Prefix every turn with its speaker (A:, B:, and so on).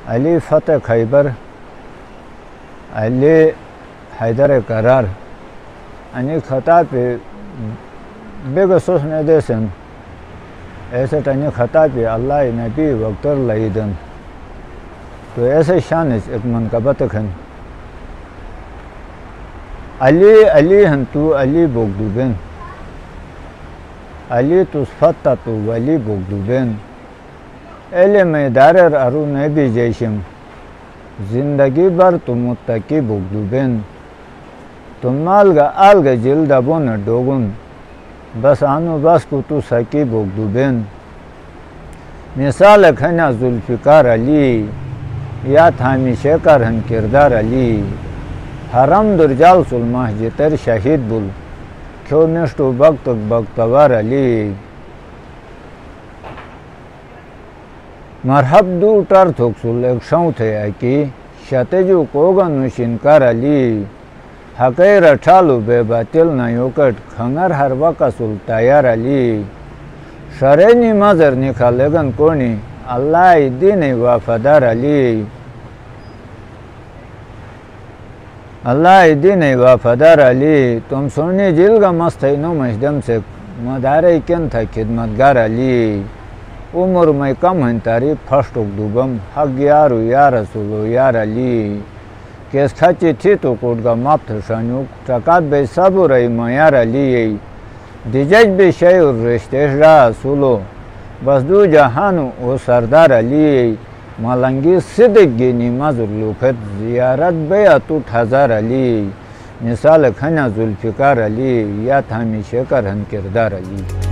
A: علی فتح خیبر، علی حیدر قرار. انی خطا پہ بے سوس نے دیسن ایسے ٹانی خطا پہ اللہ نبی وقتر لائیدن تو ایسے شان ایک منقبت کھن علی ہن تو علی بوگدوبین علی تصفت تو ولی بوگدوبین ایلے میدارر ارو نبی جیشم زندگی بر تو متقی بوگدوبین تم مالگا آلگا جلد بون ڈوگن بس آنو بس کو تو سکی بوگدوبین مثال کھنا ذوالفقار علی یا تھامی شیکر ہن کردار علی حرم درجال سلمہ جتر شہید بل کھو نشتو بگتک بگتوار علی مرحب دو ٹر تھوکسل ایک شاؤں تھے اکی شتجو کوگن نشنکار علی حقیر اٹھالو بے باطل نیوکٹ کھنگر ہر وقسل تیار علی شرینی مذر نکھالگن کونی اللہ دین وفادار علی اللہ دین وفادار علی تم سنی جلگا مستینو مجدم سے مدارے کن تھا خدمتگار علی عمر میں کم ہن تاریخ پھسٹ اکدوبم حق یارو یا رسولو یار علی کیس کھچی تھی تو کوٹ گا ماپ تھرشانیوک چکات بے سبو رئی میار علی دیجج بے شیور رشتیش را سولو بس دو جہانو او سردار علی ملنگی صدق گینی مذر لوکت زیارت بیعتوٹ ہزار علی مثال کھنا ذوالفقار علی یا تھامی شیکر ہن کردار علی